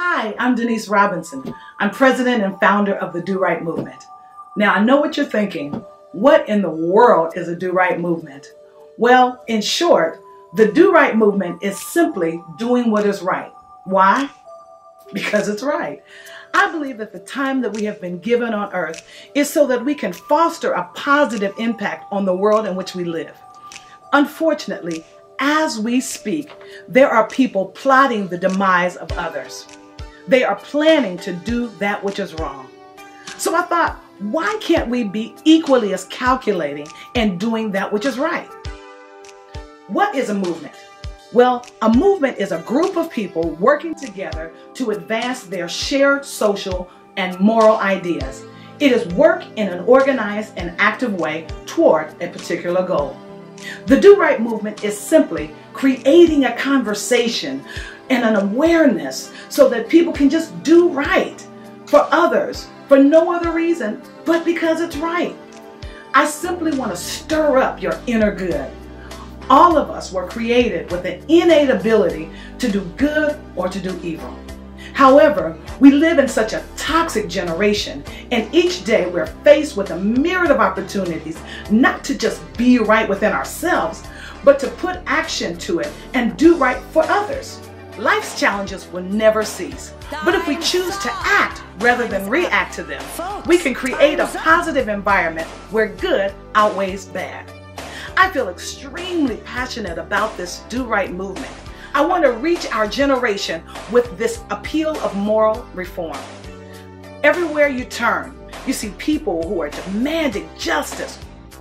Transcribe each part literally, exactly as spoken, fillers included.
Hi, I'm Denise Robinson. I'm president and founder of the Do Right movement. Now, I know what you're thinking. What in the world is a Do Right movement? Well, in short, the Do Right movement is simply doing what is right. Why? Because it's right. I believe that the time that we have been given on earth is so that we can foster a positive impact on the world in which we live. Unfortunately, as we speak, there are people plotting the demise of others. They are planning to do that which is wrong. So I thought, why can't we be equally as calculating and doing that which is right? What is a movement? Well, a movement is a group of people working together to advance their shared social and moral ideas. It is work in an organized and active way toward a particular goal. The Do Right movement is simply creating a conversation and an awareness so that people can just do right for others for no other reason but because it's right. I simply want to stir up your inner good. All of us were created with an innate ability to do good or to do evil. However, we live in such a toxic generation, and each day we're faced with a myriad of opportunities not to just be right within ourselves, but to put action to it and do right for others. Life's challenges will never cease, but if we choose to act rather than react to them, we can create a positive environment where good outweighs bad. I feel extremely passionate about this Do Right movement. I want to reach our generation with this appeal of moral reform. Everywhere you turn, you see people who are demanding justice,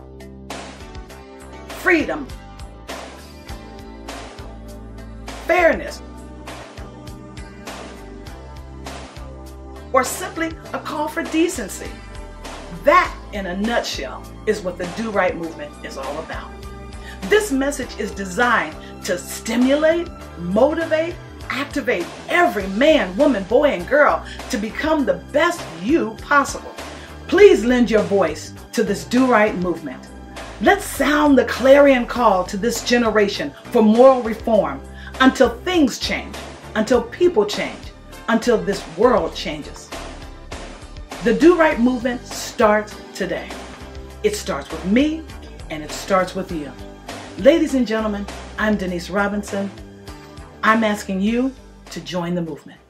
freedom, fairness, or simply a call for decency. That, in a nutshell, is what the Do Right movement is all about. This message is designed to stimulate, motivate, activate every man, woman, boy, and girl to become the best you possible. Please lend your voice to this Do Right movement. Let's sound the clarion call to this generation for moral reform until things change, until people change, until this world changes. The Do Right movement starts today. It starts with me, and it starts with you. Ladies and gentlemen, I'm Denise Robinson. I'm asking you to join the movement.